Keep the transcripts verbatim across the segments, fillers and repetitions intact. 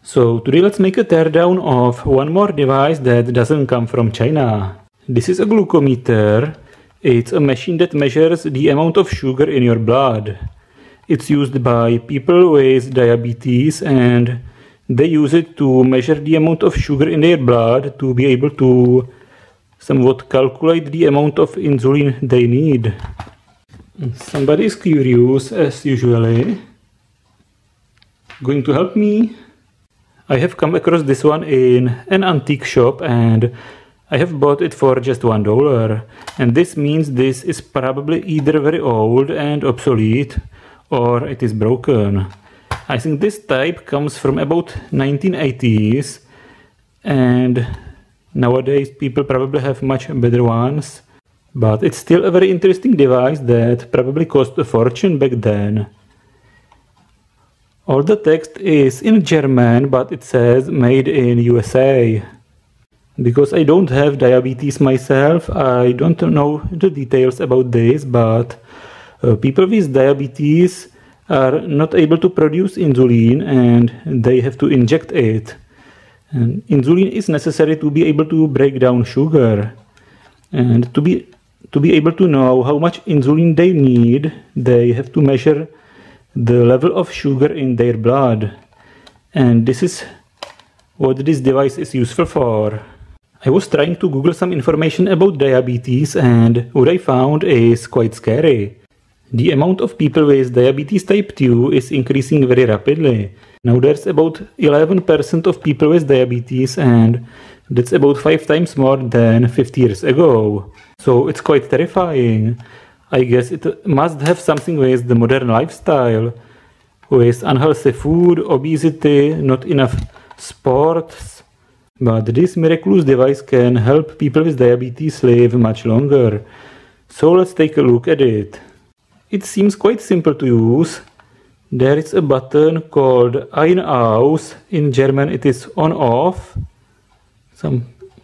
So today let's make a teardown of one more device that doesn't come from China. This is a glucometer. It's a machine that measures the amount of sugar in your blood. It's used by people with diabetes, and they use it to measure the amount of sugar in their blood to be able to somewhat calculate the amount of insulin they need. Somebody is curious, as usually. Going to help me? I have come across this one in an antique shop and I have bought it for just one dollar. And this means this is probably either very old and obsolete or it is broken. I think this type comes from about nineteen eighties, and nowadays people probably have much better ones. But it's still a very interesting device that probably cost a fortune back then. All the text is in German, but it says made in U S A. Because I don't have diabetes myself, I don't know the details about this, but uh, people with diabetes are not able to produce insulin and they have to inject it. And insulin is necessary to be able to break down sugar. And to be, to be able to know how much insulin they need, they have to measure the level of sugar in their blood. And this is what this device is useful for. I was trying to Google some information about diabetes, and what I found is quite scary. The amount of people with diabetes type two is increasing very rapidly. Now there's about eleven percent of people with diabetes, and that's about five times more than fifty years ago. So it's quite terrifying. I guess it must have something with the modern lifestyle, with unhealthy food, obesity, not enough sports. But this miraculous device can help people with diabetes live much longer. So let's take a look at it. It seems quite simple to use. There is a button called Ein Aus. In German it is on off. Some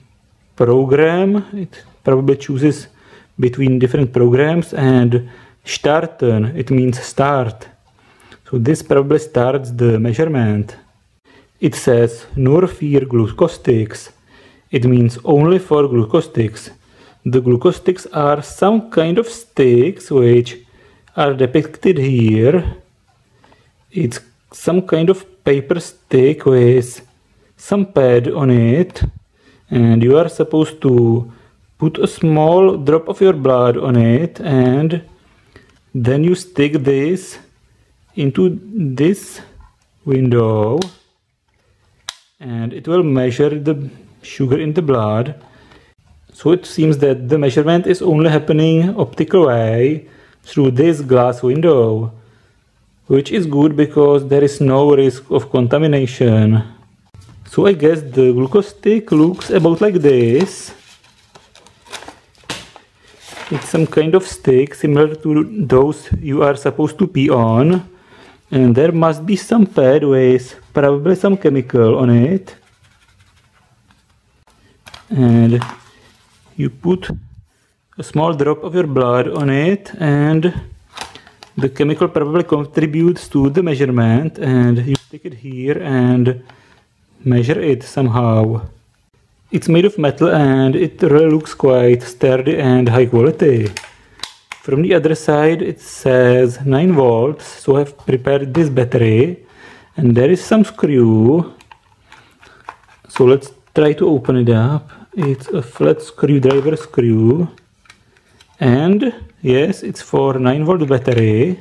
program. It probably chooses between different programs, and starten, it means start. So this probably starts the measurement. It says nur für Glucosticks. It means only for glucose sticks. The glucose sticks are some kind of sticks which are depicted here. It's some kind of paper stick with some pad on it, and you are supposed to put a small drop of your blood on it, and then you stick this into this window and it will measure the sugar in the blood. So it seems that the measurement is only happening optical way through this glass window, which is good because there is no risk of contamination. So I guess the glucose stick looks about like this. It's some kind of stick similar to those you are supposed to pee on, and there must be some pad with probably some chemical on it, and you put a small drop of your blood on it, and the chemical probably contributes to the measurement, and you stick it here and measure it somehow. It's made of metal and it really looks quite sturdy and high quality. From the other side it says nine volts, so I've prepared this battery, and there is some screw. So let's try to open it up. It's a flat screwdriver screw, and yes, it's for nine volt battery,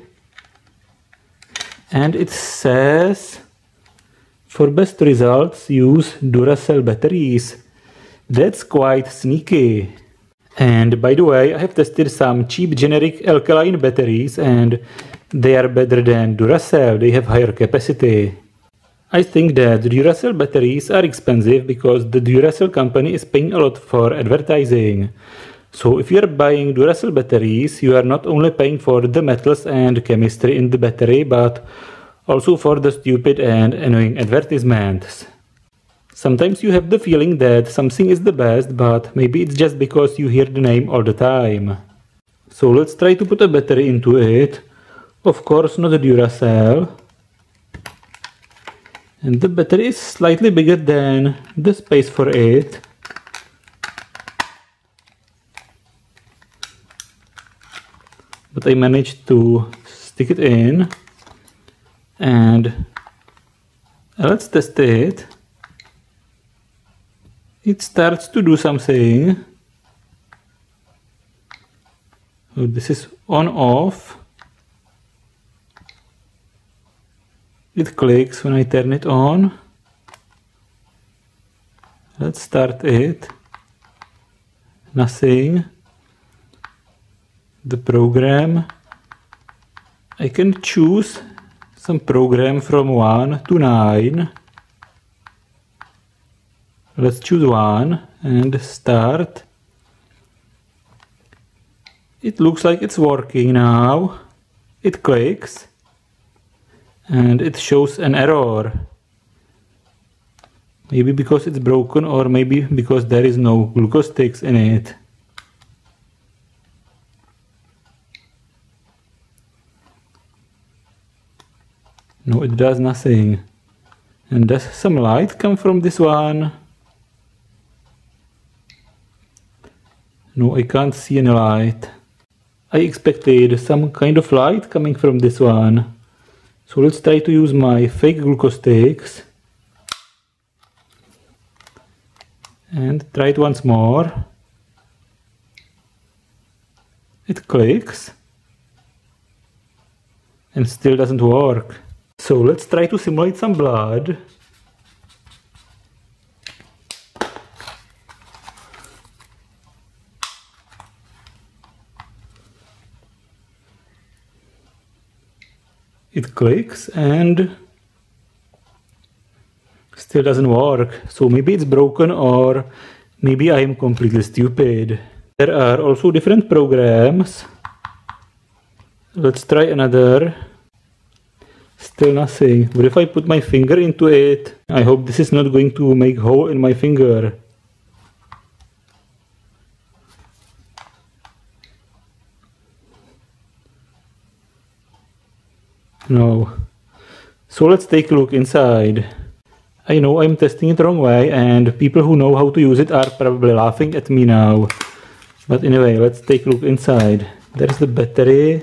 and it says for best results use Duracell batteries. That's quite sneaky. And by the way, I have tested some cheap generic alkaline batteries and they are better than Duracell. They have higher capacity. I think that Duracell batteries are expensive because the Duracell company is paying a lot for advertising. So if you are buying Duracell batteries, you are not only paying for the metals and chemistry in the battery, but also for the stupid and annoying advertisements. Sometimes you have the feeling that something is the best, but maybe it's just because you hear the name all the time. So let's try to put a battery into it. Of course not a Duracell. And the battery is slightly bigger than the space for it. But I managed to stick it in. And let's test it. It starts to do something. So this is on off. It clicks when I turn it on. Let's start it. Nothing. The program. I can choose some program from one to nine. Let's choose one and start. It looks like it's working now. It clicks and it shows an error. Maybe because it's broken, or maybe because there is no glucose sticks in it. No, it does nothing. And does some light come from this one? No, I can't see any light. I expected some kind of light coming from this one. So let's try to use my fake glucose sticks. And try it once more. It clicks. And still doesn't work. So let's try to simulate some blood. It clicks and still doesn't work. So maybe it's broken, or maybe I am completely stupid. There are also different programs. Let's try another. Still nothing. What if I put my finger into it? I hope this is not going to make a hole in my finger. No. So let's take a look inside. I know I'm testing it the wrong way, and people who know how to use it are probably laughing at me now. But anyway, let's take a look inside. There's the battery.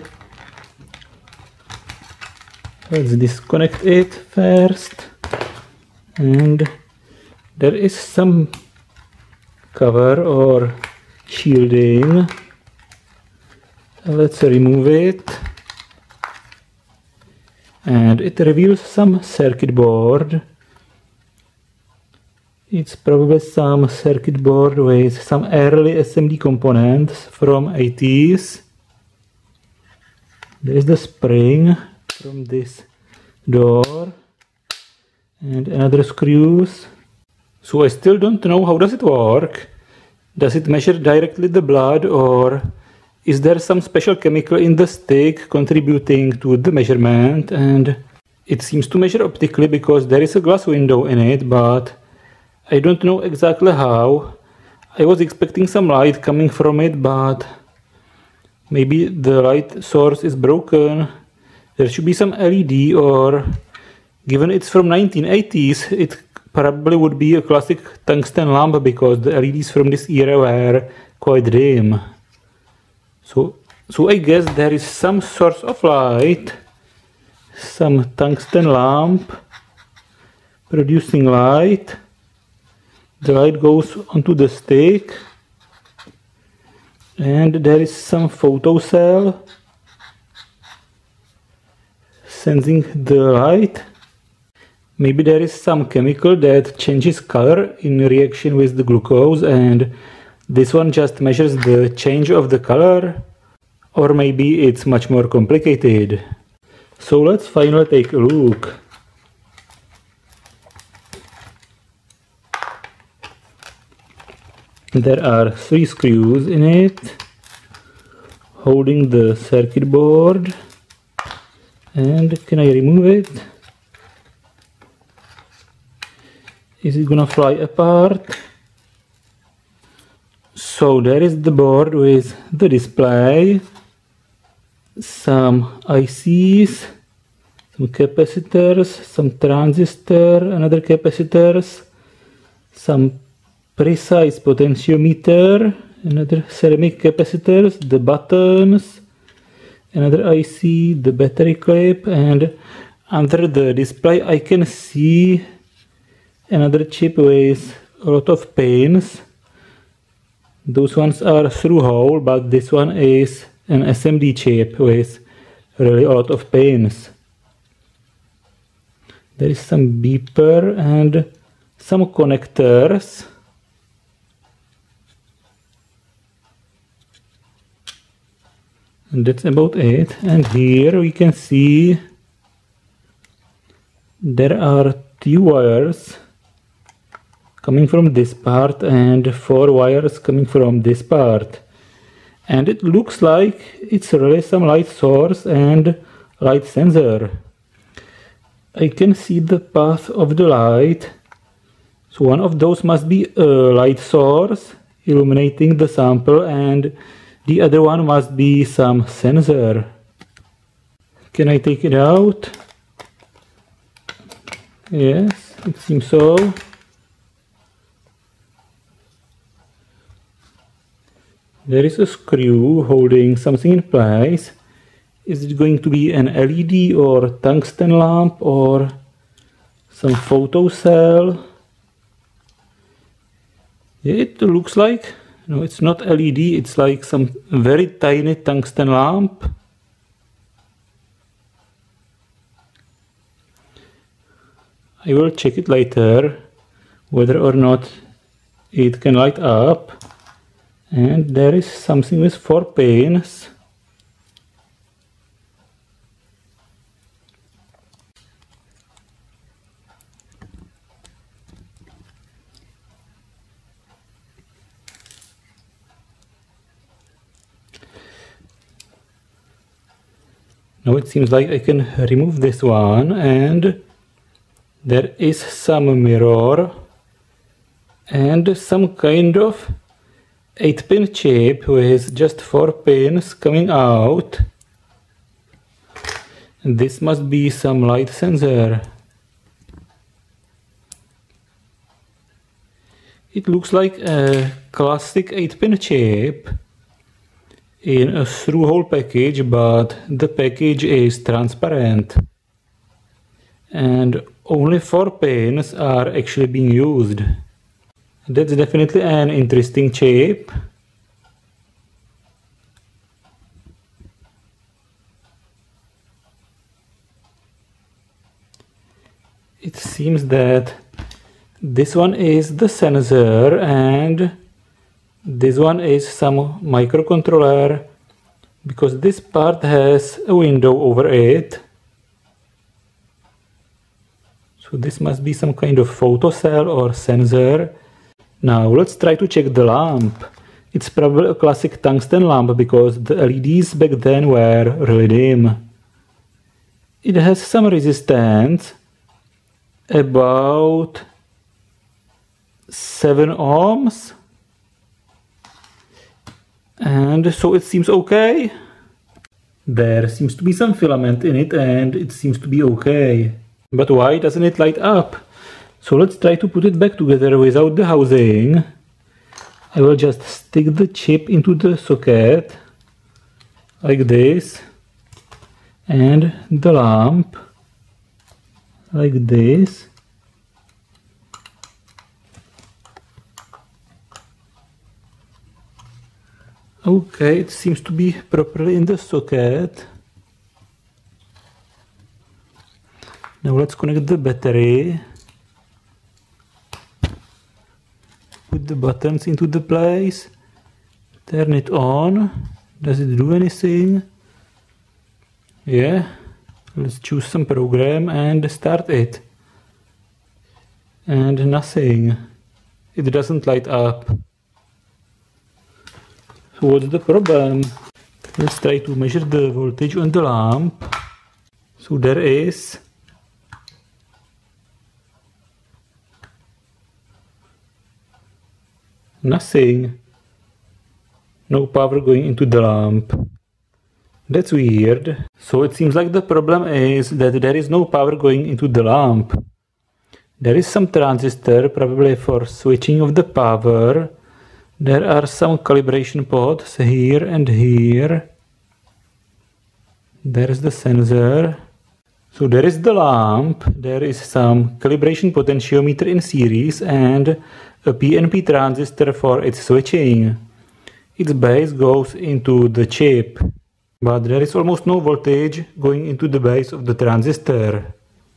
Let's disconnect it first. And there is some cover or shielding. Let's remove it. And it reveals some circuit board. It's probably some circuit board with some early S M D components from eighties. There is the spring from this door and another screws. So I still don't know how does it work. Does it measure directly the blood, or is there some special chemical in the stick contributing to the measurement? And it seems to measure optically because there is a glass window in it, but I don't know exactly how. I was expecting some light coming from it, but maybe the light source is broken. There should be some L E D, or given it's from nineteen eighties, it probably would be a classic tungsten lamp because the L E Ds from this era were quite dim. So, so I guess there is some source of light, some tungsten lamp producing light. The light goes onto the stick, and there is some photocell sensing the light. Maybe there is some chemical that changes color in reaction with the glucose, and this one just measures the change of the color, or maybe it's much more complicated. So let's finally take a look. There are three screws in it holding the circuit board, and can I remove it? Is it gonna fly apart? So there is the board with the display, some I Cs, some capacitors, some transistor, another capacitors, some precise potentiometer, another ceramic capacitors, the buttons, another I C, the battery clip, and under the display I can see another chip with a lot of pins. Those ones are through hole, but this one is an S M D chip with really a lot of pins. There is some beeper and some connectors. And that's about it. And here we can see there are two wires coming from this part and four wires coming from this part. And it looks like it's really some light source and light sensor. I can see the path of the light. So one of those must be a light source illuminating the sample, and the other one must be some sensor. Can I take it out? Yes, it seems so. There is a screw holding something in place. Is it going to be an L E D or tungsten lamp or some photo cell? Yeah, it looks like, no, it's not L E D, it's like some very tiny tungsten lamp. I will check it later whether or not it can light up. And there is something with four pins. Now it seems like I can remove this one, and there is some mirror and some kind of eight pin chip with just four pins coming out. And this must be some light sensor. It looks like a classic eight pin chip in a through-hole package, but the package is transparent and only four pins are actually being used. That's definitely an interesting chip. It seems that this one is the sensor and this one is some microcontroller, because this part has a window over it. So this must be some kind of photocell or sensor. Now let's try to check the lamp. It's probably a classic tungsten lamp because the L E Ds back then were really dim. It has some resistance, about seven ohms. And so it seems okay. There seems to be some filament in it and it seems to be okay. But why doesn't it light up? So let's try to put it back together without the housing. I will just stick the chip into the socket like this, and the lamp like this. Okay, it seems to be properly in the socket. Now let's connect the battery. Put the buttons into the place. Turn it on. Does it do anything? Yeah. Let's choose some program and start it. And nothing. It doesn't light up. So what's the problem? Let's try to measure the voltage on the lamp. So there is nothing. No power going into the lamp. That's weird. So it seems like the problem is that there is no power going into the lamp. There is some transistor, probably for switching of the power. There are some calibration pods here and here. There is the sensor. So there is the lamp, there is some calibration potentiometer in series and a P N P transistor for its switching. Its base goes into the chip, but there is almost no voltage going into the base of the transistor.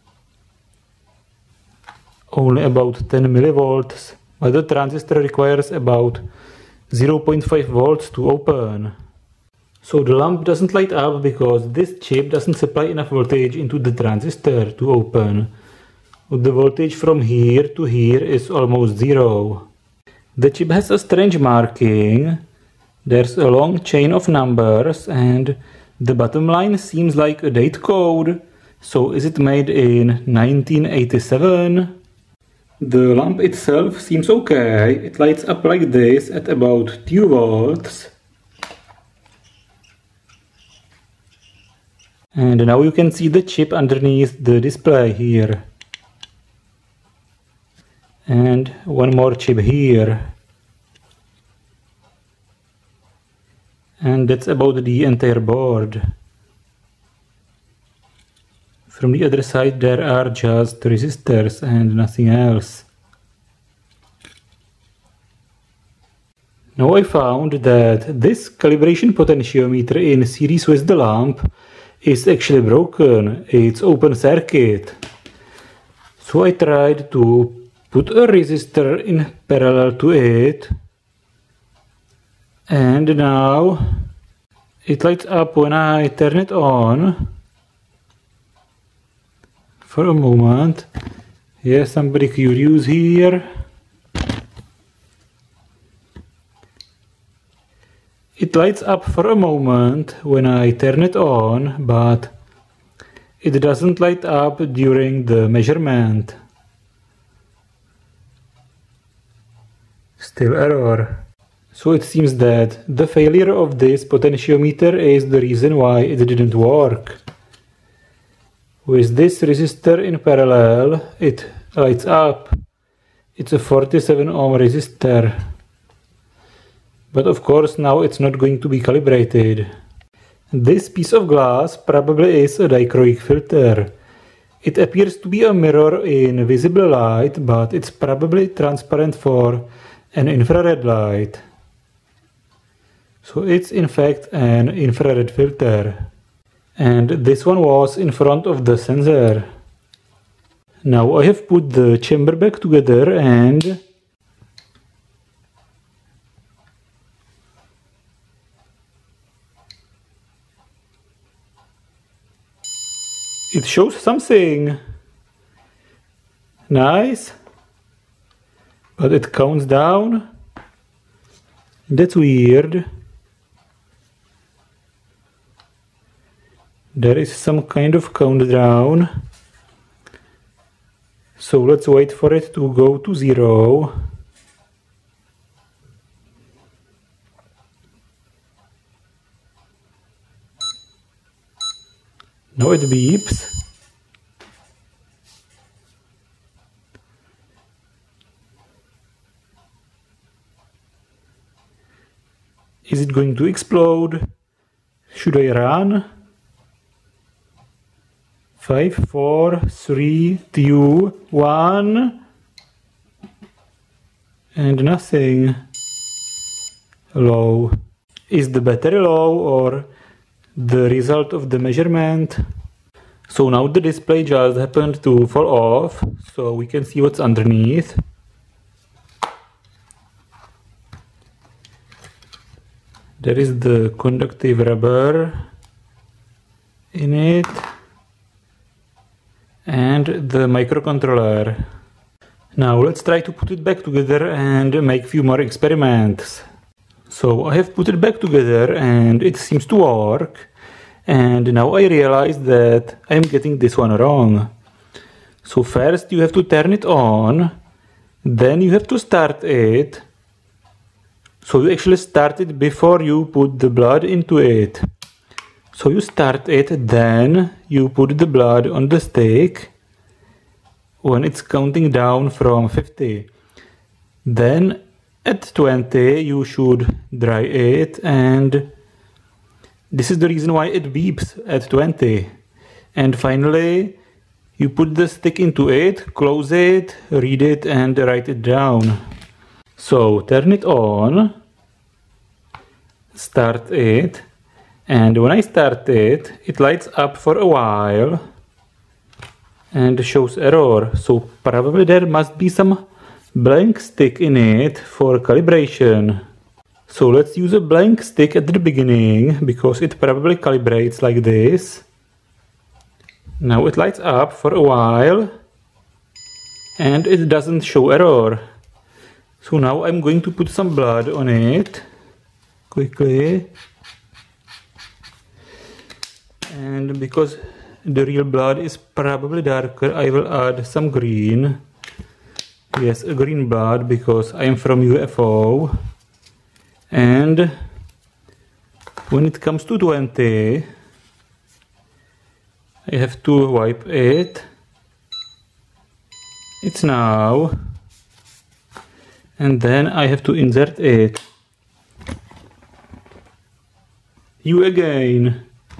Only about ten millivolts, but the transistor requires about zero point five volts to open. So the lamp doesn't light up because this chip doesn't supply enough voltage into the transistor to open. The voltage from here to here is almost zero. The chip has a strange marking. There's a long chain of numbers and the bottom line seems like a date code. So is it made in nineteen eighty-seven? The lamp itself seems okay. It lights up like this at about two volts. And now you can see the chip underneath the display here. And one more chip here. And that's about the entire board. From the other side there are just resistors and nothing else. Now I found that this calibration potentiometer in series with the lamp is actually broken. It's open circuit. So I tried to put a resistor in parallel to it, and now it lights up when I turn it on. For a moment. Yes, somebody curious here. It lights up for a moment when I turn it on, but it doesn't light up during the measurement. Still error. So it seems that the failure of this potentiometer is the reason why it didn't work. With this resistor in parallel, it lights up. It's a forty-seven ohm resistor. But of course now it's not going to be calibrated. This piece of glass probably is a dichroic filter. It appears to be a mirror in visible light, but it's probably transparent for an infrared light. So it's in fact an infrared filter. And this one was in front of the sensor. Now I have put the chamber back together and it shows something. Nice. But it counts down. That's weird. There is some kind of countdown. So let's wait for it to go to zero. Now it beeps. Is it going to explode? Should I run? Five, four, three, two, one, and nothing. Low. Is the battery low or the result of the measurement? So now the display just happened to fall off, so we can see what's underneath. There is the conductive rubber in it. And the microcontroller. Now let's try to put it back together and make a few more experiments. So I have put it back together and it seems to work. And now I realize that I'm getting this one wrong. So first you have to turn it on, then you have to start it. So you actually start it before you put the blood into it. So you start it, then you put the blood on the stick when it's counting down from fifty. Then at twenty you should dry it, and this is the reason why it beeps at twenty. And finally you put the stick into it, close it, read it and write it down. So turn it on, start it, and when I start it, it lights up for a while and shows error. So probably there must be some blank stick in it for calibration. So let's use a blank stick at the beginning, because it probably calibrates like this. Now it lights up for a while and it doesn't show error. So now I'm going to put some blood on it quickly. And because the real blood is probably darker, I will add some green. Yes, a green blood, because I am from U F O. And when it comes to twenty, I have to wipe it. It's now. And then I have to insert it. You again.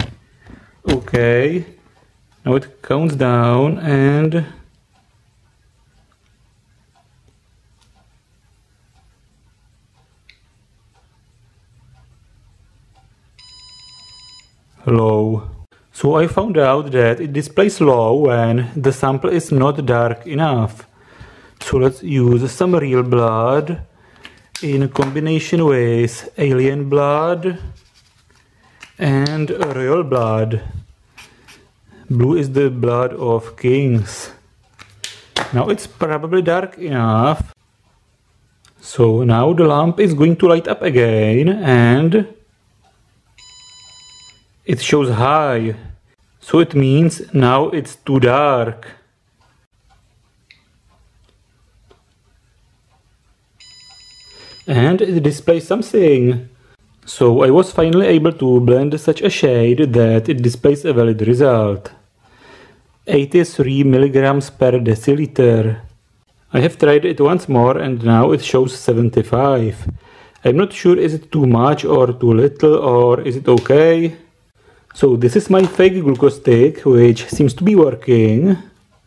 Okay, now it counts down and low. So I found out that it displays low when the sample is not dark enough. So let's use some real blood in combination with alien blood and real blood. Blue is the blood of kings. Now it's probably dark enough. So now the lamp is going to light up again and it shows high. So it means now it's too dark. And it displays something. So I was finally able to blend such a shade that it displays a valid result. eighty-three milligrams per deciliter. I have tried it once more and now it shows seventy-five. I'm not sure is it too much or too little, or is it okay. So this is my fake glucose stick, which seems to be working.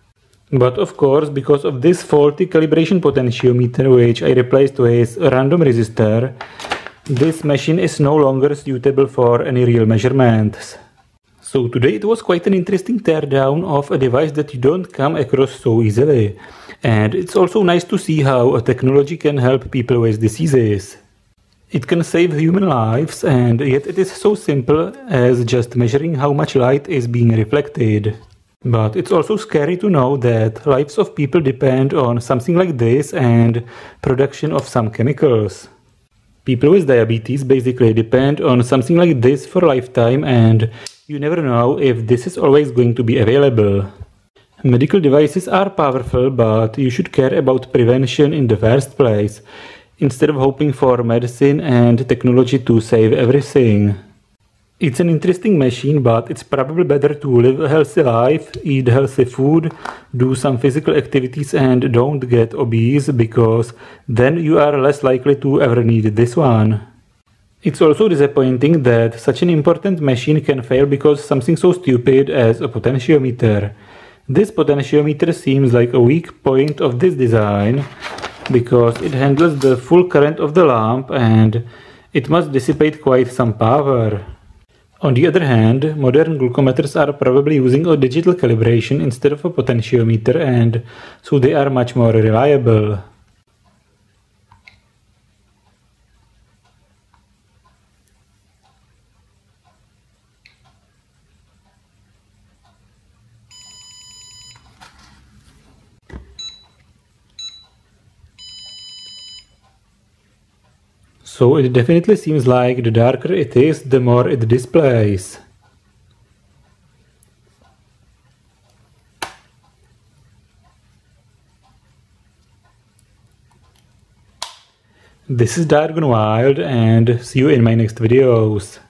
But of course, because of this faulty calibration potentiometer, which I replaced with a random resistor, this machine is no longer suitable for any real measurements. So today it was quite an interesting teardown of a device that you don't come across so easily. And it's also nice to see how a technology can help people with diseases. It can save human lives, and yet it is so simple as just measuring how much light is being reflected. But it's also scary to know that lives of people depend on something like this and production of some chemicals. People with diabetes basically depend on something like this for a lifetime, and you never know if this is always going to be available. Medical devices are powerful, but you should care about prevention in the first place, instead of hoping for medicine and technology to save everything. It's an interesting machine, but it's probably better to live a healthy life, eat healthy food, do some physical activities and don't get obese, because then you are less likely to ever need this one. It's also disappointing that such an important machine can fail because something so stupid as a potentiometer. This potentiometer seems like a weak point of this design, because it handles the full current of the lamp and it must dissipate quite some power. On the other hand, modern glucometers are probably using a digital calibration instead of a potentiometer, and so they are much more reliable. So it definitely seems like the darker it is, the more it displays. This is Dark Gone Wild, and see you in my next videos.